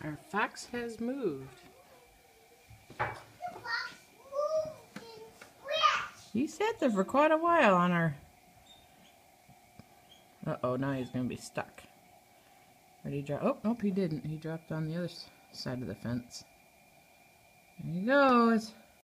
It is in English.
Our fox has moved. He sat there for quite a while on our... Uh-oh, now he's going to be stuck. Where did he drop? Oh, nope, he didn't. He dropped on the other side of the fence. There he goes.